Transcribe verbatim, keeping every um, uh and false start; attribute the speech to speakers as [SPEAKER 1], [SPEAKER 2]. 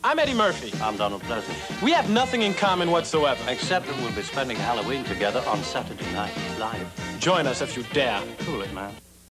[SPEAKER 1] I'm Eddie Murphy.
[SPEAKER 2] I'm Donald Pleasance.
[SPEAKER 1] We have nothing in common whatsoever.
[SPEAKER 2] Except that we'll be spending Halloween together on Saturday night live.
[SPEAKER 1] Join us if you dare.
[SPEAKER 2] Cool it, man.